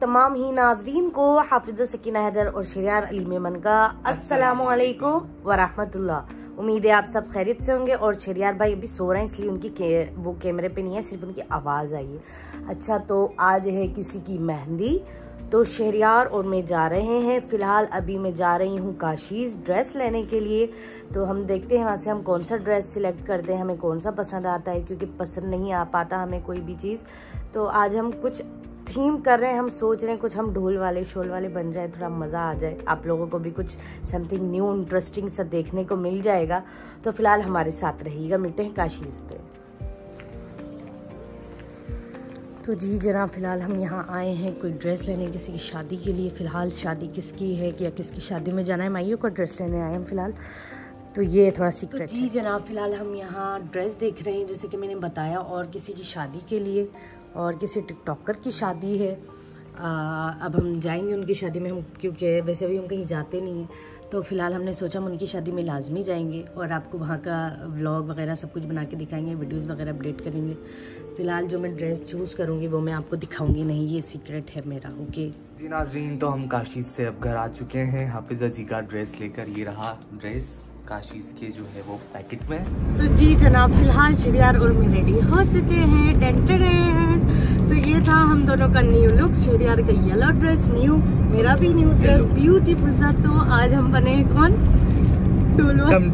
तमाम ही नाजरीन को हाफिज़ा सकीना हैदर और शहरियार अली मेमन का अस्सलामु अलैकुम वरहमतुल्लाह। उम्मीद है आप सब खैरियत से होंगे। और शहरियार भाई अभी सो रहे हैं, इसलिए उनकी वो कैमरे पे नहीं है, सिर्फ उनकी आवाज़ आई है। अच्छा, तो आज है किसी की मेहंदी, तो शहरियार और मैं जा रहे हैं। फ़िलहाल अभी मैं जा रही हूँ काशीज़ ड्रेस लेने के लिए। तो हम देखते हैं वहाँ से हम कौन सा ड्रेस सिलेक्ट करते हैं, हमें कौन सा पसंद आता है, क्योंकि पसंद नहीं आ पाता हमें कोई भी चीज़। तो आज हम कुछ थीम कर रहे हैं, हम सोच रहे हैं कुछ हम ढोल वाले शोल वाले बन जाए, थोड़ा मज़ा आ जाए, आप लोगों को भी कुछ समथिंग न्यू इंटरेस्टिंग सा देखने को मिल जाएगा। तो फ़िलहाल हमारे साथ रहिएगा, मिलते हैं काशीज़ पे। तो जी जनाब, फ़िलहाल हम यहाँ आए हैं कोई ड्रेस लेने किसी की शादी के लिए। फ़िलहाल शादी किसकी है या किसकी शादी में जाना है, माइयों का ड्रेस लेने आए हैं फ़िलहाल। तो ये थोड़ा सीक्रेट तो जी जनाब, फ़िलहाल हम यहाँ ड्रेस देख रहे हैं जैसे कि मैंने बताया, और किसी की शादी के लिए, और किसी टिकटॉकर की शादी है। अब हम जाएंगे उनकी शादी में, हम क्योंकि वैसे भी हम कहीं जाते नहीं हैं, तो फ़िलहाल हमने सोचा हम उनकी शादी में लाजमी जाएंगे और आपको वहाँ का व्लॉग वगैरह सब कुछ बना के दिखाएंगे, वीडियोस वगैरह अपडेट करेंगे। फ़िलहाल जो मैं ड्रेस चूज़ करूँगी वो मैं आपको दिखाऊँगी नहीं, ये सीक्रेट है मेरा। ओके जी नाज़रीन, तो हम काशीज़ से अब घर आ चुके हैं हाफिज़ा जी का ड्रेस लेकर। ये रहा ड्रेस काशीज़ के जो है वो पैकेट में। तो जी जनाब, फ़िलहाल शहरियार और मैं रेडी हो चुके हैं, टेंटेड हैं। तो ये था हम दोनों का न्यू लुक, शहरियार का येलो ड्रेस न्यू, मेरा भी न्यू ड्रेस ब्यूटीफुल सा। तो आज हम बने कौन, ढोल वाले।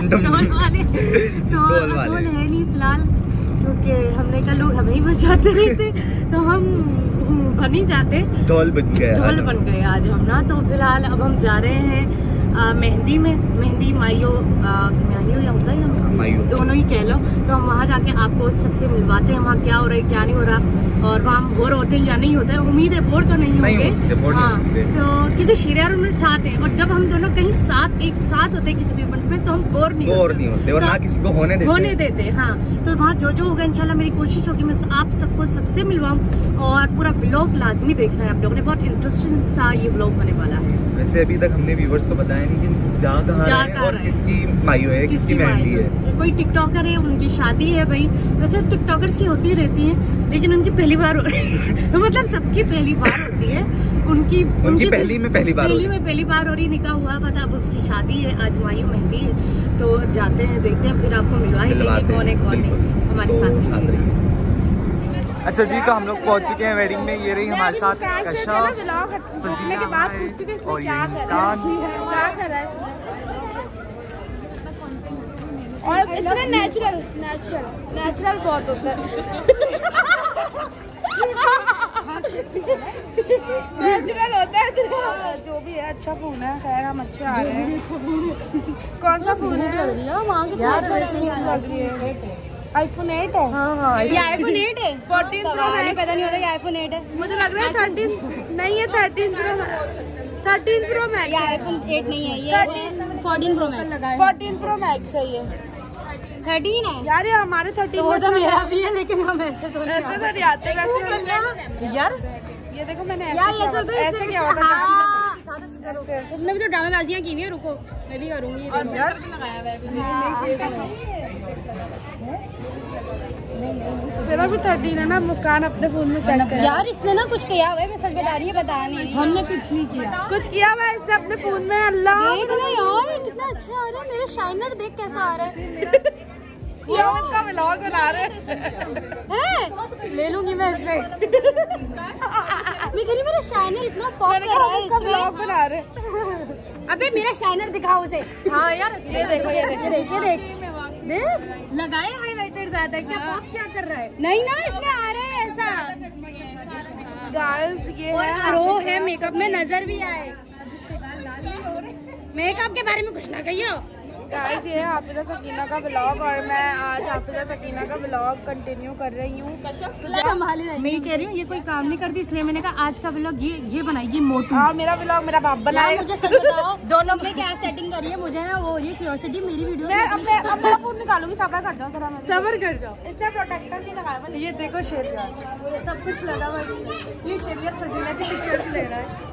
तो ढोल है नहीं फ़िलहाल, क्योंकि हमने कहा लोग हमें ही बचाते रहते, तो हम बन ही जाते, ढोल बन गए आज हम ना। तो फ़िलहाल अब हम जा रहे हैं मेहंदी में। मेहंदी माइयो या होता है या दोनों ही कह लो। तो हम वहाँ जाके आपको सबसे मिलवाते हैं, वहाँ क्या हो रहा है क्या नहीं हो रहा, और वहाँ बोर होते हैं या नहीं होते। उम्मीद है बोर तो नहीं होंगे, हाँ। तो क्योंकि शहरियार में साथ है, और जब हम दोनों कहीं एक साथ होते हैं किसी भी इवेंट में, तो हम बोर नहीं होते और ना किसी को होने देते। हाँ, तो वहाँ जो होगा इंशाल्लाह मेरी कोशिश होगी मैं आप सबको सबसे मिलवाऊँ, और पूरा व्लॉग लाजमी देखना है आप लोगों ने, बहुत इंटरेस्टिंग सा ये व्लॉग होने वाला है। वैसे अभी तक हमने व्यूअर्स को बताया नहीं कि जा कहाँ है और किसकी माइयो है, किसकी मेहंदी है। कोई टिकटॉकर है, उनकी शादी है भाई। वैसे टिकटॉकर्स की होती रहती है, लेकिन उनकी पहली बार मतलब सबकी पहली बार होती है। उनकी पहली में पहली बार हो रही, निकाह हुआ पता, अब उसकी शादी है, आज माइयो मेहंदी है। तो जाते हैं, देखते हैं, फिर आपको मिलवा ही लेंगे कौन है कौन नहीं हमारे साथ रही। अच्छा जी, तो हम लोग पहुंच चुके हैं वेडिंग में। ये रही हमारे साथ कशफ और ये मुस्कान। और इतना नेचुरल बहुत होता है। नेचुरल होता है जो भी है। अच्छा फोन है, खैर हम अच्छे आ रहे हैं। कौन सा फोन है? iPhone 8 है। हाँ, ये iPhone 8 है। 14 Pro है, पता नहीं होता ये iPhone 8 है। मुझे लग रहा है 13 नहीं है, 13 Pro Max। ये iPhone 8 नहीं है, ये 14 Pro Max। 14 Pro Max है ये। 13 है यार, ये हमारे 13 तो मेरा भी है, लेकिन हम ऐसे तो नहीं आते यार। ये देखो मैंने ऐसे क्या होता है, तुमने भी तो ड्रामेबाजियाँ की हुई है, रुको मैं भी करूँगी। तेरा भी 13 है ना, मुस्कान अपने फोन में चेक कर यार। इसने ना कुछ किया हुआ है, मैं सच बता रही है, बताया नहीं, हमने कुछ नहीं किया, कुछ किया हुआ है इसने अपने फोन में। अल्लाह देख ना यार, कितना अच्छा आ रहा है मेरा शाइनर, देख कैसा आ रहा है। इसका व्लॉग बना रहे हैं, ले लूंगी मैं इससे। मैं कह रही मेरा शाइनर इतना पॉप कर रहा है, इसका व्लॉग बना रहे। अबे मेरा शाइनर दिखाओ उसे। हाँ यार, ये देखो देख लगाए हाइलाइटर ज्यादा, क्या पॉप क्या कर रहा है? नहीं ना, इसमें आ रहा है ऐसा। गाइस ये है प्रो है मेकअप में, नजर भी आए। मेकअप के बारे में कुछ ना कहियो। गाइस ये है हाफिज़ा सकीना का व्लॉग, और मैं आज हाफिज़ा सकीना का व्लॉग कंटिन्यू कर रही हूँ। मैं ये कह रही हूँ, ये कोई काम नहीं करती, इसलिए मैंने कहा आज का व्लॉग ये बनाएगी मोटू। हाँ, मेरा व्लॉग मेरा बाप बनाए। मुझे सच बताओ दोनों ने क्या सेटिंग करी है, मुझे ना वो ये क्यूरियोसिटी, मेरी वीडियो मैं अपना फोन निकालूंगी। सब्र कर जाओ, सब्र कर जाओ, इतना प्रोटेक्टर नहीं लगाया। ये देखो शहरियार सब कुछ लगा हुआ है, ये शहरियार फजीला की पिक्चर्स ले रहा है।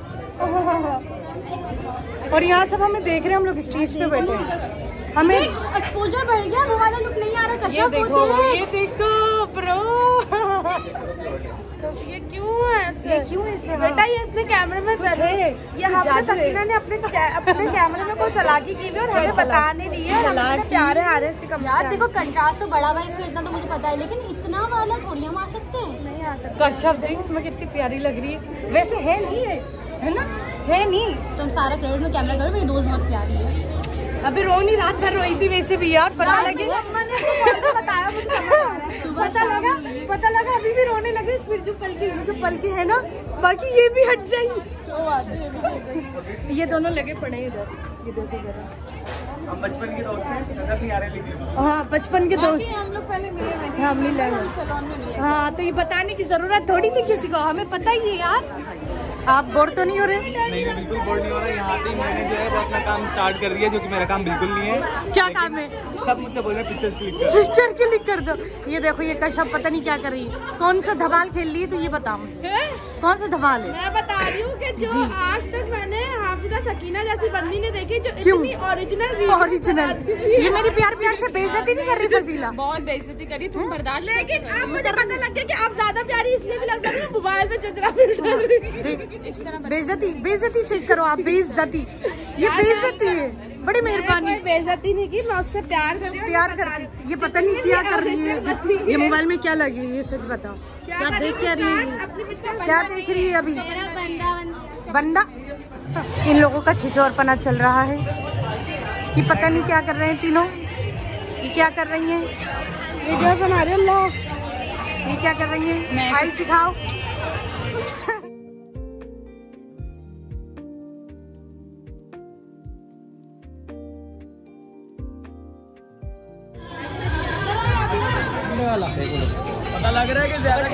और यहाँ सब हमें देख रहे हैं, हम लोग स्टेज पे बैठे हैं। हमें एक्सपोजर बढ़ गया, वो वाला लुक नहीं आ रहा। कशफ होती है, ये देखो ब्रो। तो ये क्यों ऐसे बेटा? ये अपने कैमरे में ये हमने सकीना ने अपने कैमरे में कोई चालाकी की और हमें बता नहीं रही है। प्यारे आ रहे हैं इसके कम। यार देखो कंट्रास्ट तो बड़ा हुआ इसमें, इतना तो मुझे पता है, लेकिन इतना वाला थोड़ी हम आ सकते हैं। नहीं आ सकते। कश्यप देख इसमें कितनी प्यारी लग रही है। वैसे है नहीं है ना? है नहीं। तुम सारा क्रेडिट में कैमरा करो, मेरी दोस्त बहुत प्यारी है। अभी रो नहीं, रात भर रोई थी वैसे भी यार। पता लगे बताया पता लगा अभी भी रोने लगे। फिर जो पल के है ना, बाकी ये भी हट जाएंगे। ये दोनों लगे पड़े इधर। ये देखो जरा, हम बचपन के दोस्त हैं, नजर नहीं आ रहे लेकिन। हाँ बचपन के दोस्त। हम लोग पहले मिले, हाँ मिले सैलून में मिले। हाँ तो ये बताने की जरूरत थोड़ी थी किसी को, हमें पता ही है यार। आप बोर तो नहीं हो रहे? नहीं बिल्कुल बोर नहीं हो रहा। यहाँ पे मैंने जो है वो अपना काम स्टार्ट कर दिया, जो कि मेरा काम बिल्कुल नहीं है। क्या काम है? सब मुझसे बोल रहे हैं पिक्चर्स क्लिक कर। पिक्चर क्लिक कर दो। ये देखो ये कश्यप पता नहीं क्या कर रही है। कौन सा धमाल खेल रही है? तो ये बताओ कौन सा धमाल है? मैं बता रही हूँ कि जो आज तक मैंने हाफिजा सकीना जैसी बंदी ने देखी, जो इतनी ओरिजिनल। ये मेरी प्यार से बेइज्जती नहीं कर रही फजीला? बहुत बेइज्जती करी, तुम बर्दाश्त। लेकिन अब मुझे पता लग गया कि आप ज्यादा प्यारी इसलिए भी लग रही है मोबाइल में जितना बेइज्जती चेक करो आप। बेइज्जती, ये बेइज्जती है। बड़ी मेहरबानी। बेइज्जती नहीं की, मैं उससे प्यार कर रही हूँ। प्यार कर ये पता नहीं क्या कर रही है। ये मोबाइल में क्या लगी है? ये सच बताओ, क्या देख क्या रही है? क्या देख रही है अभी? बंदा। इन लोगों का छिछोरपना चल रहा है। ये पता नहीं क्या कर रहे हैं तीनों। ये क्या कर रही हैं? वीडियो बना रहे हैं। ये क्या कर रही हैं? आइस दिखाओ। पता लग रहा है कि ज्यादा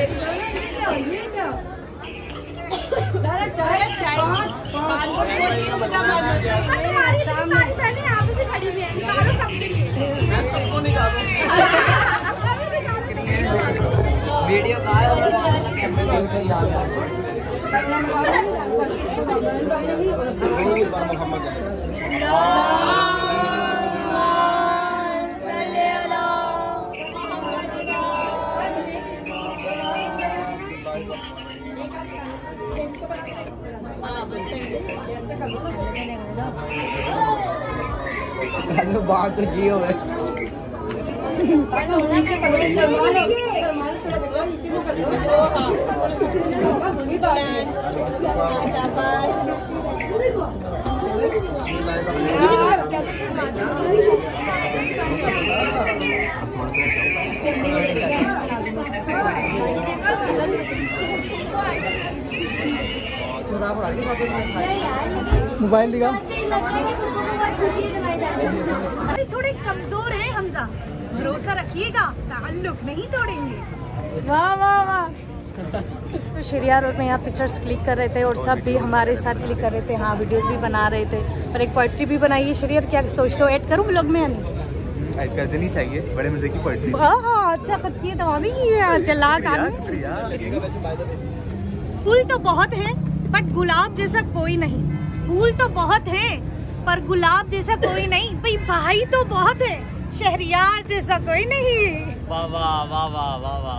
वीडियो बात जियो है। मोबाइल दिखा। अभी थोड़े कमजोर है हमजा, भरोसा रखिएगा, ताल्लुक नहीं तोड़ेंगे। वाह वाह वाह। तो शरियार और मैं यहाँ पिक्चर्स क्लिक कर रहे थे और सब भी हमारे साथ क्लिक कर रहे थे। हाँ वीडियोस भी बना रहे थे और एक पोइट्री भी बनाई है। शरियार क्या सोचते हो, ऐड करूँ ब्लॉग में या नहीं? ऐड कर देनी चाहिए, बड़े मजे की पोइट्री। अच्छा खत्ती तो चला। फूल तो बहुत है बट गुलाब जैसा कोई नहीं। फूल तो बहुत है पर गुलाब जैसा कोई नहीं। भाई तो बहुत है, शहरियार जैसा कोई नहीं। वाह वाह वाह वाह वाह वाह।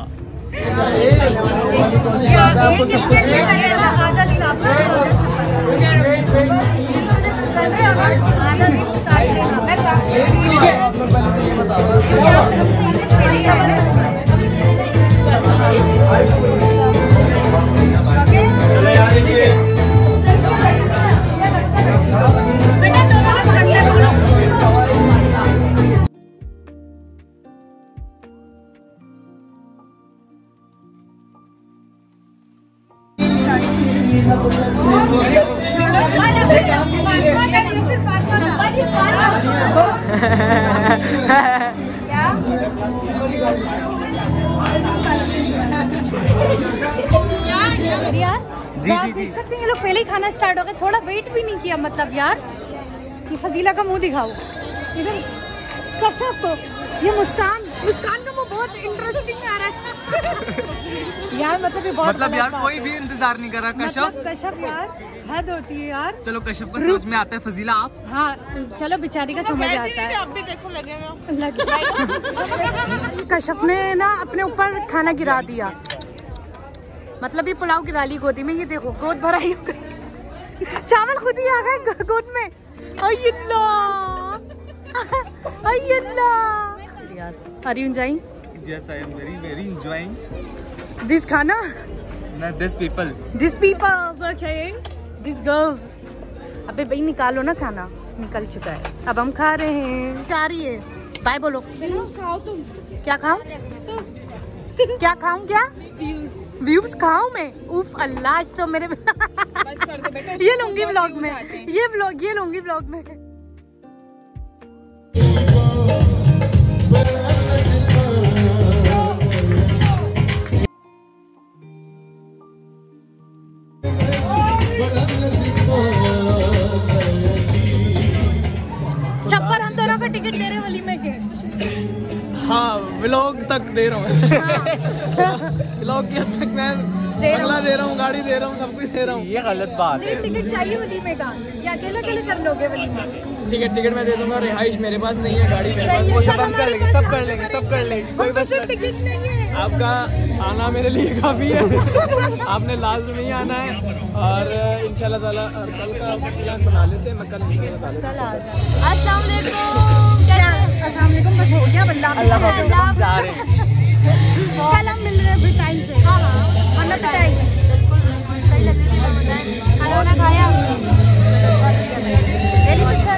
जी जी देख सकते हैं ये लोग पहले ही खाना स्टार्ट हो गया, थोड़ा वेट भी नहीं किया। मतलब यार ये फजीला का मुंह दिखाओ इधर। कश्यप को ये मुस्कान का मुंह बहुत इंटरेस्टिंग आ रहा है यार। मतलब ये बहुत यार कोई भी इंतजार नहीं कर रहा। कश्यप यार हद होती है यार। चलो कश्यप को समझ में आता है, फजीला आप। हाँ चलो बेचारी का समझ आता है। आप भी देखो लगे कश्यप ने ना अपने ऊपर खाना गिरा दिया। मतलब ये पुलाव गिरा ली गोदी में, ये देखो गोद भराई हो गई, चावल खुद ही आ गए गोद में। Are you enjoying? Yes, I am very enjoying This खाना? No, these people. These people, okay. These girls. अबे भाई निकालो ना खाना, निकल चुका है, अब हम खा रहे हैं। जा रही है, बाय बोलो। खाओ तुम। क्या खाऊं? क्या खाऊं? क्या व्यूज खाऊं मैं? उफ अल्लाह, तो मेरे ये लूंगी व्लॉग में, ये लूंगी व्लॉग में। छप्पर हम दोनों का टिकट दे रहे वलीमे के। हाँ, व्लॉग तक दे रहा हूँ। व्लॉग के तक मैं अगला दे रहा हूँ, गाड़ी दे रहा हूँ, सब कुछ दे रहा हूँ। ये गलत बात है। टिकट चाहिए वलीमे का, या अकेले कर लोगे वलीमा? टिकट मैं दे दूंगा, रिहाइश मेरे पास नहीं है, गाड़ी मेरे पास। वो सब हम कर लेंगे, सब कर लेंगे। कोई बस टिकट नहीं है। आपका आना मेरे लिए काफी है। आपने लास्ट में ही आना है, और इंशाल्लाह ताला और कल का प्लान बना लेते हैं। मैं कल इंशाल्लाह ताला अस्सलाम वालेकुम। बस हो गया, अल्लाह जा रहे हैं। कल हम मिल रहे हैं टाइम से। हाँ वरना पिटाई। बिल्कुल सही लग रही है। खाना खाया? Very good sir.